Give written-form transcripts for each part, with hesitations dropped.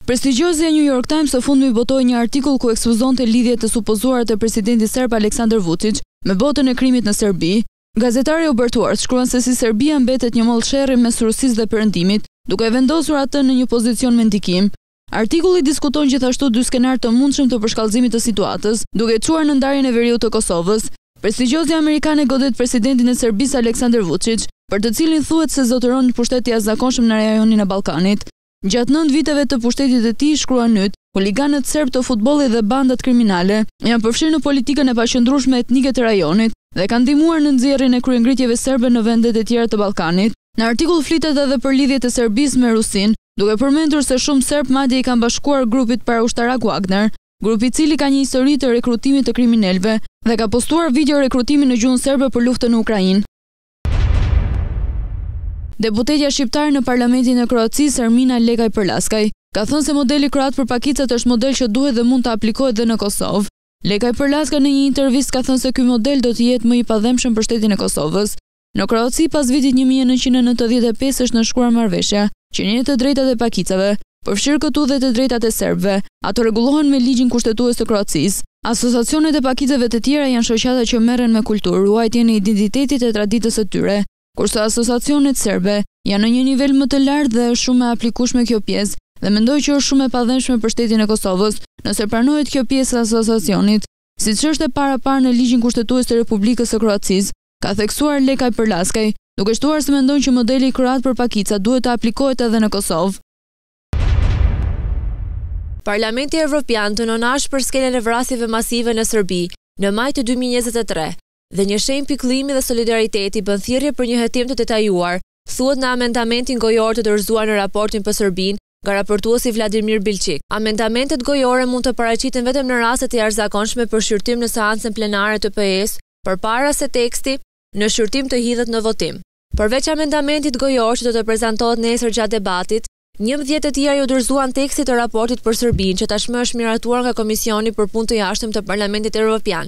Prestigjozja New York Times së fundmi botoi një artikull ku ekspozonte lidhjet të supozuara të presidentit serb Aleksandar Vučić me botën e krimit në Serbi. Gazetari Robert Ward shkruan se si Serbia mbetet një mollë sherrri mes Rusisë dhe Perëndimit, duke vendosur atë në një pozicion mendikim. Artikulli diskuton gjithashtu dy skenar të mundshëm të përshkallëzimit të situatës, duke çuar në ndarjen e veriut të Kosovës. Prestigjozja amerikane godet presidentin e Serbisë Aleksandar Vučić, për të cilin thuhet se zotëron një pushtet i jashtëzakonshëm në rajonin e Ballkanit. Gjatë 9 viteve të pushtetit të tij, shkruan Nyt, huliganët serb të futbollit dhe bandat kriminale janë përfshirë në politikën e paqëndrueshme etnike të rajonit dhe kanë ndihmuar në nxjerrjen e kryengritjeve serbe në vendet e tjera të Ballkanit. Në artikull flitet edhe për lidhjet e Serbisë me Rusinë, duke përmendur se shumë serb madje i kanë bashkuar grupit paraushtarak Wagner, grupi i cili ka një histori të rekrutimit të kriminalëve dhe ka postuar video rekrutimi në gjuhën serbe për luftën në Ukrainë. Deputetja shqiptare në Parlamentin e Kroacisë, Ermina Lekaj Përlaskaj, ka thënë se modeli kroat për pakicat është model që duhet dhe mund të aplikohet dhe në Kosovë. Lekaj Përlaskaj në një intervistë ka thënë se ky model do të jetë më i padhemshëm për shtetin e Kosovës. Në Kroaci pas vitit 1995 është nënshkruar marrëveshja që njeh të drejtat e pakicave, përfshirë këtu dhe të drejtat e serbëve. Ato rregullohen me ligjin kushtetues të Kroacisë. Asociacionet e pakicave të tjera janë shoqata që merren me kulturë, ruajtjen e identitetit e traditës së tyre, kurse asociacionet serbe janë në një nivel më të lartë dhe është shumë e aplikueshme kjo pjesë dhe mendoj që është shumë e padhemshme për shtetin e Kosovës nëse pranohet kjo pjesë e asociacionit, siç është e parë në ligjin kushtetues të Republikës së Kroacisë, ka theksuar Lekaj Përlaskaj, duke shtuar se mendon që modeli kroat për pakica duhet të aplikohet edhe në Kosovë. Parlamenti Evropian dënonash për skenën e vrasjeve masive në Serbi në maj të 2023. Dhe një shenjë pikëllimi dhe solidariteti bën thirrje për një hetim të detajuar, thuhet në amendamentin gojor të dorëzuar në raportin për Serbinë nga raportuesi Vladimir Bilçik. Amendamentet gojore mund të paraqiten vetëm në raste të jashtëzakonshme për shqyrtim në seancën plenare të PS, përpara se teksti në shqyrtim të hidhet në votim. Përveç amendamentit gojor që do të prezantohet nesër gjatë debatit, 11 të tjerë ju dorëzuan tekstit të raportit për Serbinë që tashmë është miratuar nga Komisioni për Punë të Jashtëm të Parlamentit Evropian.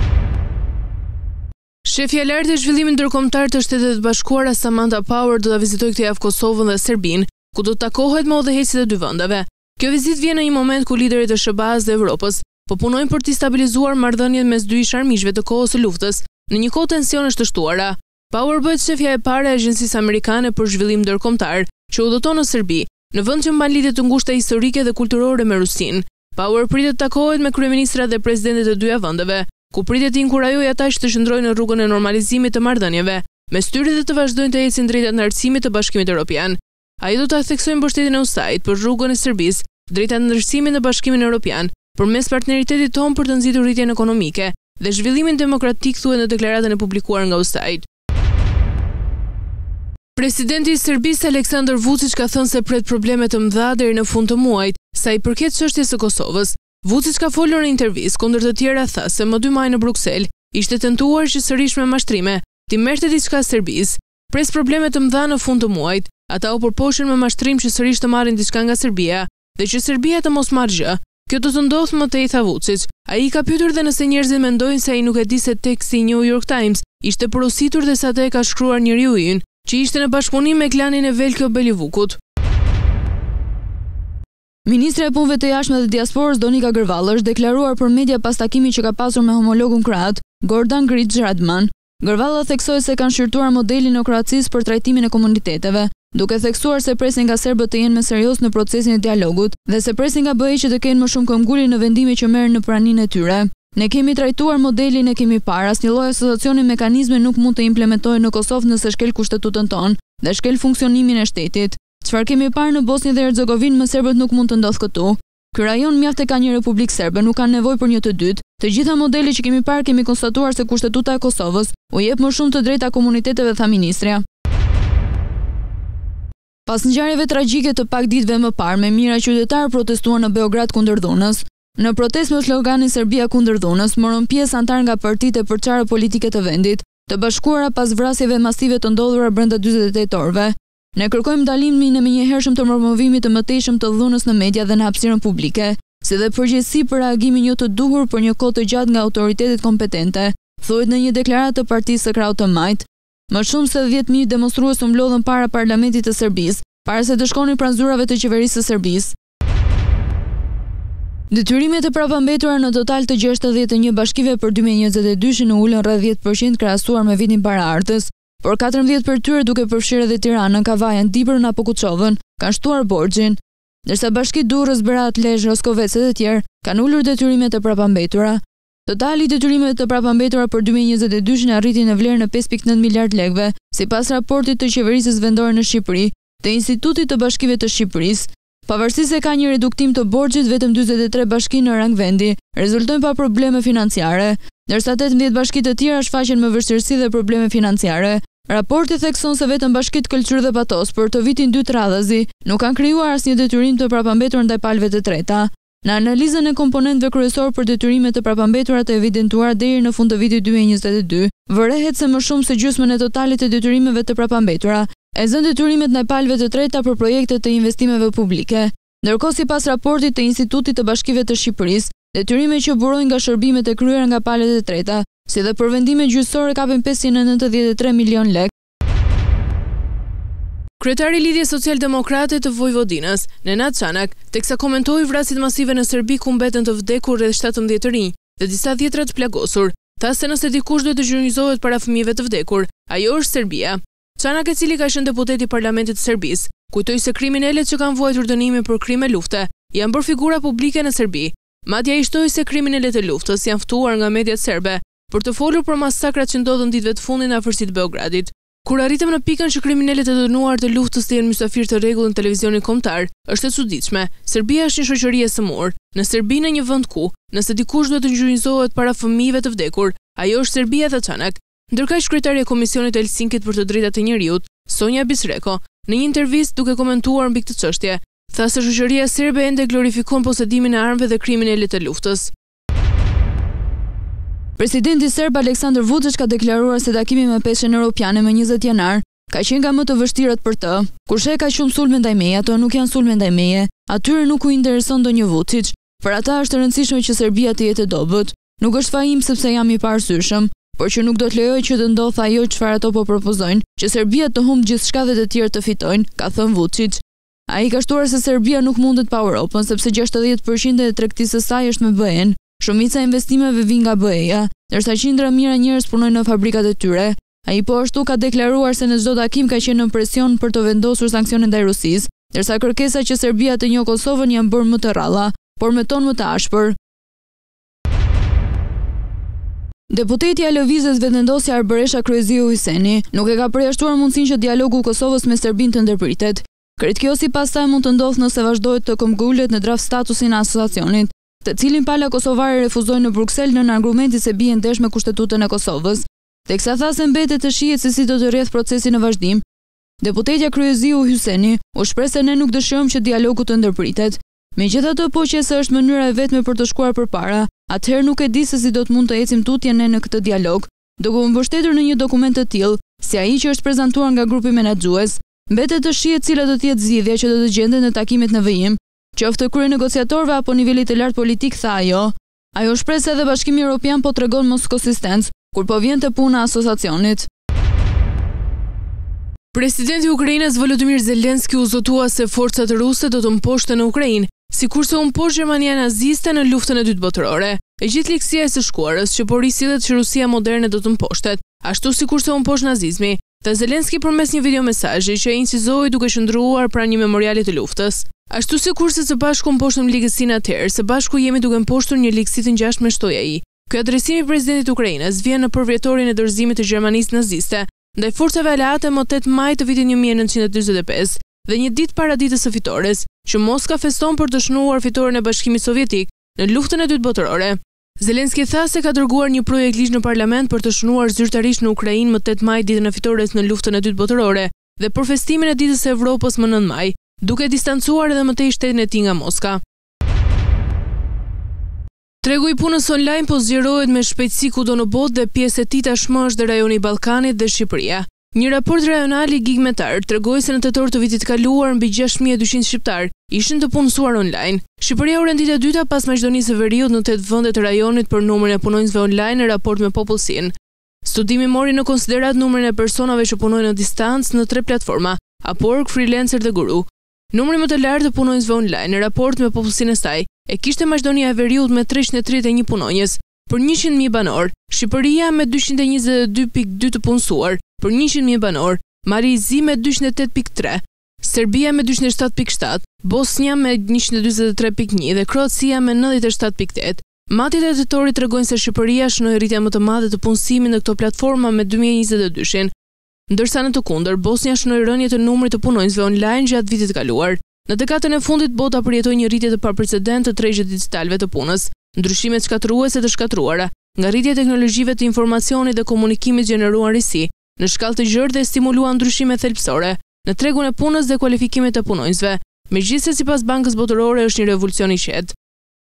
Shefja e lartë e zhvillimit ndërkombëtar të Shtetet e Bashkuara Samantha Power do ta vizitojë këtë javë Kosovën dhe Serbinë, ku do të takohet me udhëheqësit e dy vendeve. Kjo vizitë vjen në një moment ku liderët e SBA-s dhe Evropës po punojnë për të stabilizuar marrëdhëniet mes dy ish-armiqve të kohës së luftës, në një kohë tensionesh të shtuara. Power bëhet shefja e parë e Agjencisë Amerikane për Zhvillim Ndërkombëtar, që udhëton në Serbi, në vend që mban lidhje të ngushta historike dhe kulturore me Rusinë. Power pritet të takohet me kryeministrat dhe presidentët e dyja vendeve, ku pritet të inkurajojë ata që të qëndrojnë në rrugën e normalizimit të marrëdhënieve, mes tyre dhe të vazhdojnë të ecin drejt anëtarësimit të Bashkimit Evropian. Ai do ta theksojë mbështetjen e USAID për rrugën e Serbisë drejt anëtarësimit në Bashkimin Evropian, përmes partneritetit tonë për të nxitur rritjen ekonomike dhe zhvillimin demokratik, thuhet në deklaratën e publikuar nga USAID. Presidenti i Serbisë Aleksandar Vučić ka thënë se pret probleme të mëdha deri në fund të muajit sa i përket çështjes së Kosovës. Vučić ka folur në intervistë kundër të tjera tha se më 2 maj në Bruksel ishte tentuar që sërish me mashtrime ti merrte diçka Serbisë. Pres probleme të mëdha në fund të muajit. Ata u përpoqën me mashtrim që sërish të marrin diçka nga Serbia dhe që Serbia të mos marrë gjë. Kjo do të ndodhë më tej, tha Vučić. Ai ka pyetur dhe nëse njerëzit mendojnë se ai nuk e di se teksti i New York Times ishte porositur dhe sa atë e ka shkruar njeriu i ynë, që ishte në bashkëpunim me klanin e Veljko Belivukut. Ministra e Punëve të Jashtme dhe Diasporës Donika Gërvalla është deklaruar për media pas takimit që ka pasur me homologun kroat Gordan Grlić Radman. Gërvalla theksoi se kanë shqyrtuar modelin në Kroacisë për trajtimin e komuniteteve, duke theksuar se presin nga serbët të jenë më serioz në procesin e dialogut dhe se presin nga BE që të kenë më shumë këmbgulje në vendimet që merren në praninë e tyre. Ne kemi trajtuar modelin e kemi parë, asnjë lloj asociacioni mekanizme nuk mund të implementohen në Kosovë nëse shkel kushtetutën tonë dhe shkel funksionimin e shtetit. Çfarë kemi parë në Bosnjë dhe Hercegovinë me serbët nuk mund të ndodhë këtu. Ky rajon mjaft e ka një republikë serbe, nuk kanë nevojë për një të dytë. Të gjitha modelet që kemi parë kemi konstatuar se kushtetuta e Kosovës u jep më shumë të drejta komuniteteve, tha ministrja. Pas ngjarjeve tragjike të pak ditëve më parë, me mijëra qytetarë protestuan në Beograd kundër dhunës. Në protestë me sloganin Serbia kundër dhunës, morën pjesë anëtarë nga partitë e përçarë politike të vendit, të bashkuara pas vrasjeve masive të ndodhura brenda 48 orëve. Ne kërkojmë ndalimin e menjëhershëm të promovimit të mëtejshëm të dhunës në media dhe në hapësirën publike, si dhe përgjegjësi për reagimin jo të duhur për një kohë të gjatë nga autoritetet kompetente, thuhet në një deklaratë të Partisë së Krahut të Majt. Më shumë se 10.000 demonstrues u mblodhën para parlamentit të Serbisë, para se të shkonin pranë zyrave të qeverisë së Serbisë. Detyrimet e prapambetura në total të 61 bashkive për 2022 në ulën rreth 10% krahasuar me vitin paraardhës, por 14 për tyre duke përfshirë edhe Tiranën, Kavajën, Dibrën apo Kuçovën, kanë shtuar borxhin, ndërsa bashkitë Durrës, Berat, Lezhë, Roskovec e të tjerë kanë ulur detyrimet e prapambetura. Totali i detyrimeve të prapambetura për 2022 arriti në vlerë në 5.9 miliard lekëve, sipas raportit të Qeverisë Vendore në Shqipëri të Institutit të Bashkive të Shqipërisë. Pavarësisht se ka një reduktim të borxhit, vetëm 43 bashki në rang vendi rezultojnë pa probleme financiare, ndërsa 18 bashki të tjera shfaqen me vështirësi dhe probleme financiare. Raporti thekson se vetëm bashkitë Këlqyr dhe Patos për të vitin 2 të radhazi nuk kanë krijuar asnjë detyrim të prapambetur ndaj palëve të treta. Në analizën e komponentëve kryesor për detyrimet të prapambetura të evidentuara deri në fund të vitit 2022, vërehet se më shumë se gjysmën e totalit të detyrimeve të prapambetura e zën detyrimet ndaj palëve të treta për projekte të investimeve publike. Ndërkohë, sipas raportit të Institutit të Bashkive të Shqipërisë, detyrimet që burojnë nga shërbimet e kryera nga palët e treta, si dhe për vendime gjyqësore kapin 593 milion lekë. Kryetari i Lidhjes Social-Demokrate të Vojvodinës, Nenad Çanak, teksa komentoi vrasjet masive në Serbi ku mbeten të vdekur rreth 17 të rinj dhe disa dhjetra të plagosur, tha se nëse dikush duhet të zhurmëzohet para fëmijëve të vdekur, ajo është Serbia. Çanak, i cili ka qenë deputet i Parlamentit të Serbisë, kujtoi se kriminalet që kanë vuajtur dënime për krime lufte janë bërë figura publike në Serbi. Madje ai shtoi se kriminalet e luftës janë ftuar nga mediat serbe për të folur për masakrat që ndodhen ditëve të fundit në afërsitë të Beogradit. Kur arritëm në pikën që kriminalet e dënuar të luftës të jenë mysafir të rregullt në televizionin kombëtar, është e çuditshme. Serbia është një shoqëri e sëmurë. Në Serbi, në një vend ku, nëse dikush duhet të ngjyrëzohet para fëmijëve të vdekur, ajo është Serbia, tha Çanak. Ndërkaq kryetaria e Komisionit të Helsinkit për të drejtat e njerëzit, Sonja Bisreko, në një intervistë duke komentuar mbi këtë çështje, tha se shoqëria serbe ende glorifikon posedimin e armëve dhe kriminalet e luftës. Presidenti serb Aleksandar Vučić ka deklaruar se takimi me Peshën Europiane më 20 janar ka qenë nga më të vështirat për të. Kurse ka shumë sulme ndaj meje, ato nuk janë sulme ndaj meje. Atyre nuk u intereson ndonjë Vučić. Për ata është e rëndësishme që Serbia të jetë e dobët. Nuk është fajim sepse jam i parësyeshëm, por që nuk do të lejoj që të ndodhë ajo çfarë ato po propozojnë, që Serbia të humbë gjithçka dhe të tjerë të fitojnë, ka thënë Vučić. Ai ka shtuar se Serbia nuk mundet pa Europën sepse 60% e tregtisë së saj është me BE-n. Shumica e investimeve vijnë nga BE-ja, ndërsa qindra mijëra njerëz punojnë në fabrikat e tyre. Ai po ashtu ka deklaruar se në çdo takim ka qenë në presion për të vendosur sanksione ndaj Rusisë, ndërsa kërkesa që Serbia të njohë Kosovën janë bërë më të rralla, por me tonë më të ashpër. Deputeti i Lëvizjes Vetëvendosja Arberesha Kryeziu Hyseni nuk e ka përjashtuar mundësinë që dialogu i Kosovës me Serbinë të ndërpritet. Kjo sipas saj mund të ndodhë nëse vazhdohet të këmbgullet në draft statusin e asociacionit, të cilin pala kosovare refuzojnë në Bruksel nën argumenti se bien ndesh me kushtetutën e Kosovës. Teksa tha se mbetet të shihet se si do të rrjedh procesi në vazhdim, deputetja Kryeziu Hyseni u shpreh se ne nuk dëshirojmë që dialogu të ndërpritet. Megjithatë, po qëse është mënyra e vetme për të shkuar përpara, atëherë nuk e di se si do të mund të ecim tutje ne në këtë dialog, duke u mbështetur në një dokument të tillë, si ai që është prezantuar nga grupi menaxhues. Mbetet të shihet cila do të jetë zgjidhja që do të gjendet në takimet në vijim, qoftë kryenegociatorëve apo nivelit të lartë politik, tha ajo. Ajo shpreh se edhe Bashkimi Evropian po tregon mos konsistencë kur po vjen te puna e asociacionit. Presidenti i Ukrainës Volodymyr Zelensky u zotua se forcat ruse do të mposhten në Ukrainë, sikurse u mposhtë Gjermania naziste në luftën e dytë botërore. E gjithë ligësia e së shkuarës që po risillet që Rusia moderne do të mposhtet, ashtu sikurse u mposhtë nazizmi, dhe Zelensky përmes një video mesazhi që incizoi duke qëndruar pranë një memoriali të luftës. Ashtu sikurse së bashku mposhtëm ligësinë atëherë, së bashku jemi duke mposhtur një ligësi të ngjashme, shtoi ai. Ky adresim i presidentit të Ukrainës vjen në përvjetorin e dorëzimit të Gjermanisë naziste ndaj forcave aleate më 8 maj të vitit 1945 dhe një ditë para ditës së fitores, që Moska feston për të shënuar fitoren e Bashkimit Sovjetik në luftën e dytë botërore. Zelensky tha se ka dërguar një projekt ligj në parlament për të shënuar zyrtarisht në Ukrainë më 8 maj ditën e fitores në luftën e dytë botërore dhe për festimin e ditës së Evropës më 9 maj, duke distancuar edhe më tej shtetin e tij nga Moska. Tregu i punës online po zgjerohet me shpejtësi kudo në botë dhe pjesë e tij tashmë është dhe rajoni i Ballkanit dhe Shqipëria. Një raport rajonal i Gigmetar tregoi se në tetor të vitit kaluar mbi 6200 shqiptar ishin të punësuar online. Shqipëria u rendit e dyta pas Maqedonisë së Veriut në 8 vende të rajonit për numrin e punonjësve online në raport me popullsinë. Studimi mori në konsiderat numrin e personave që punojnë në distancë në 3 platforma: Upwork, Freelancer dhe Guru. Numri më të lartë të punonjësve online në raport me popullsinë e saj e kishte Maqedonia e Veriut me 331 punonjës për 100.000 banor, Shqipëria me 222.2 të punësuar për 100.000 banor, Marizi me 208.3, Serbia me 207.7, Bosnia me 123.1 dhe Kroacia me 97.8. Matjet e tetorit tregojnë se Shqipëria shënoi rritje më të madhe të punësimit në këto platforma me 2022-shin, ndërsa në të kundër Bosnia shënoi rënje të numrit të punonjësve online gjatë vitit të kaluar. Në dekadën e fundit bota përjetoi një rritje të paprecedent të tregjet digitalëve të punës, ndryshimet shkatërruese të shkatruara, nga rritja e teknologjive të informacionit dhe komunikimit gjeneruan risi, në shkallë të gjerë dhe stimuluan ndryshime thelbësore në tregun e punës dhe kualifikimet e punonjësve, megjithëse sipas Bankës Botërore është një revolucion i qetë.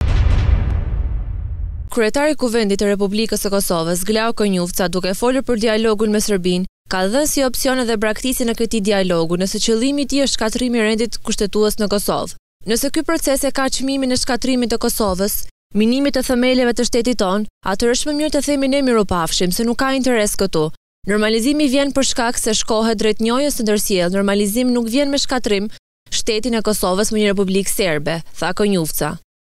Kryetari i Kuvendit të Republikës së Kosovës, Glauko Njufca, duke folur për dialogun me Serbinë, ka dhënë si opsion edhe braktisjen e këtij dialogu, nëse qëllimi i tij është shkatrimi i rendit kushtetues në Kosovë. Nëse ky proces e ka çmimin e shkatrimit të Kosovës, minimit të themeleve të shtetit tonë, atëherë është më mirë të themi ne miropafshim, se nuk ka interes këtu. Normalizimi vjen për shkak se shkohet drejt njohjes së ndërsjellë. Normalizimi nuk vjen me shkatrim shtetin e Kosovës me një republikë serbe, tha Konjufca.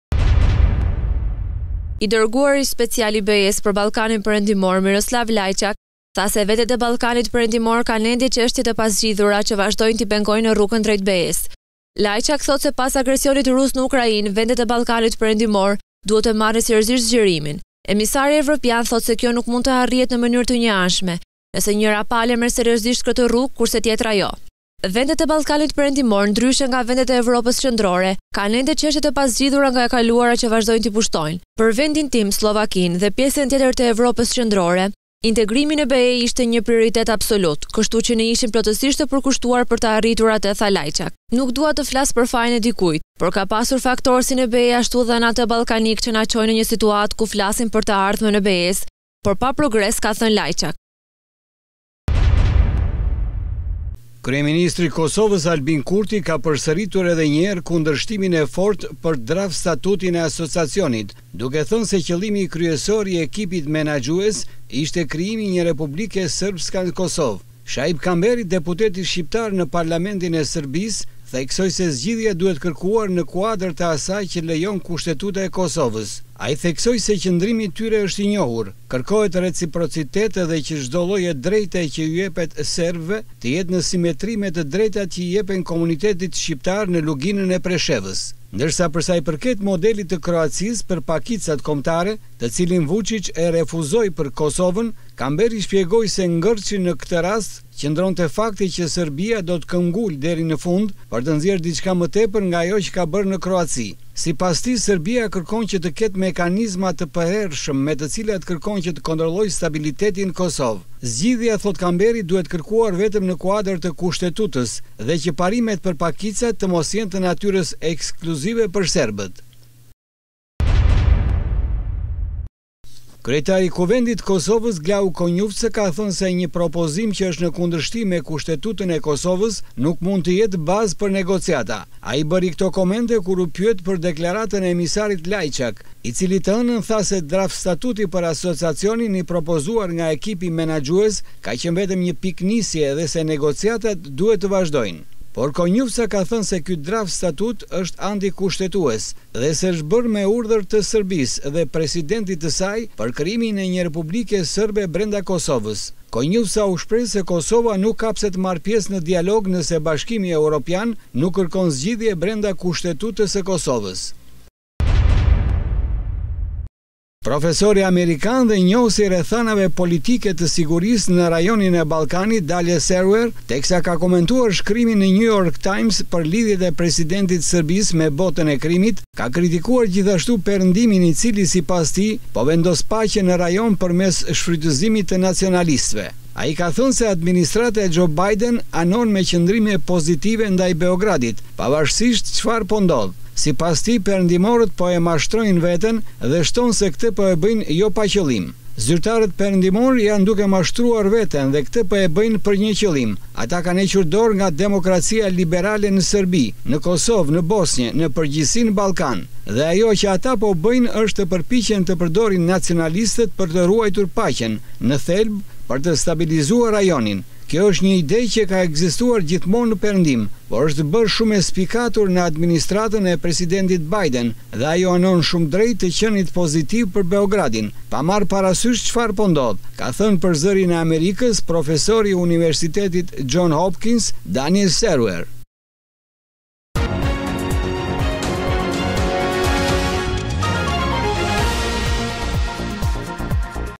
I dërguari special i BE-s për Ballkanin Perëndimor, Miroslav Lajçak, tha se vetët e Ballkanit Perëndimor kanë ende çështjet e pasgjidhura që vazhdojnë t'i pengojnë në rrugën drejt BE-s. Lajçak thotë se pas agresionit rus në Ukrainë, vendet e Ballkanit Perëndimor duhet të marrin seriozisht zgjerimin. Emisari evropian thotë se kjo nuk mund të arrihet në mënyrë të njëanshme, nëse njëra palë merr seriozisht këtë rrugë kurse tjetra jo. Vendet e Ballkanit Perëndimor, ndryshe nga vendet e Evropës qendrore, kanë ende çështjet e pasgjidhura nga e kaluara që vazhdojnë t'i pushtojnë. Për vendin tim, Slovakinë dhe pjesën tjetër të Evropës qendrore, integrimi në BE ishte një prioritet absolut, kështu që ne ishim plotësisht të përkushtuar për të arritur atë, tha Lajçak. Nuk dua të flas për fajin e dikujt, por ka pasur faktorë si në BE ashtu dhe në atë ballkanik që na çojnë në një situatë ku flasin për të ardhmen e BE-s, por pa progres, ka thënë Lajçak. Kryeministri i Kosovës Albin Kurti ka përsëritur edhe një herë kundërshtimin e fortë për draft statutin e asociacionit, duke thënë se qëllimi kryesor i ekipit menaxhues ishte krijimi i një republike sërbske në Kosovë. Shaib Kamberi, deputeti shqiptar në parlamentin e Serbisë, theksoi se zgjidhja duhet kërkuar në kuadër të asaj që lejon kushtetuta e Kosovës. Ai theksoi se qëndrimi i tyre është i njohur, kërkohet reciprocitet dhe që çdo lloj e drejte që i jepet serbëve të jetë në simetri me të drejtat që i jepen komunitetit shqiptar në luginën e Preshevës. Ndërsa përsa i përket modelit të Kroacisë për pakicat kombëtare, të cilin Vučić e refuzoi për Kosovën, Kamberi shpjegoi se ngërçi në këtë rast qëndronte fakti që Serbia do të këmbgul deri në fund për të nxjerrë diçka më tepër nga ajo që ka bërë në Kroaci. Sipas tij, Serbia kërkon që të ketë mekanizma të përhershëm me të cilat kërkon që të kontrollojë stabilitetin në Kosovë. Zgjidhja, thot Kamberi, duhet kërkuar vetëm në kuadër të kushtetutës dhe që parimet për pakicat të mos jenë të natyrës ekskluzive për serbët. Kryetari i Kuvendit të Kosovës, Glauko Njufca, ka thënë se një propozim që është në kundërshtim me kushtetutën e Kosovës nuk mund të jetë bazë për negociata. Ai bëri këto komente kur u pyet për deklaratën e emisarit Lajçak, i cili të hënën tha se draft statuti për asociacionin i propozuar nga ekipi menaxhues ka qenë vetëm një pikë nisje dhe se negociatat duhet të vazhdojnë. Por Konjufca ka thënë se ky draft statut është antikushtetues dhe se është bërë me urdhër të Serbisë dhe presidentit të saj për krijimin e një republike serbe brenda Kosovës. Konjufca u shpreh se Kosova nuk kapse të marrë pjesë në dialog nëse Bashkimi Evropian nuk kërkon zgjidhje brenda kushtetutës së Kosovës. Profesori amerikan dhe njohësi rrethanave politike të sigurisë në rajonin e Ballkanit, Dalje Serwer, teksa ka komentuar shkrimin në New York Times për lidhjet e presidentit të Serbisë me botën e krimit, ka kritikuar gjithashtu perëndimin i cili sipas tij po vendos paqe në rajon përmes shfrytëzimit të nacionalistëve. Ai ka thënë se administrata e Joe Biden anon me qëndrime pozitive ndaj Beogradit, pavarësisht çfarë po ndodh. Sipas tij, perëndimorët po e mashtrojnë veten dhe shton se këtë po e bëjnë jo pa qëllim. Zyrtarët perëndimor janë duke mashtruar veten dhe këtë po e bëjnë për një qëllim. Ata kanë hequr dorë nga demokracia liberale në Serbi, në Kosovë, në Bosnjë, në përgjithësi në Ballkan. Dhe ajo që ata po bëjnë është të përpiqen të përdorin nacionalistët për të ruajtur paqen, në thelb për të stabilizuar rajonin. Kjo është një ide që ka ekzistuar gjithmonë në Perëndim, por është bërë shumë e spikatur në administratën e presidentit Biden dhe ajo anon shumë drejt të qenit pozitiv për Beogradin, pa marrë parasysh çfarë po ndodh, ka thënë për Zërin e Amerikës profesori i Universitetit John Hopkins Daniel Seruer.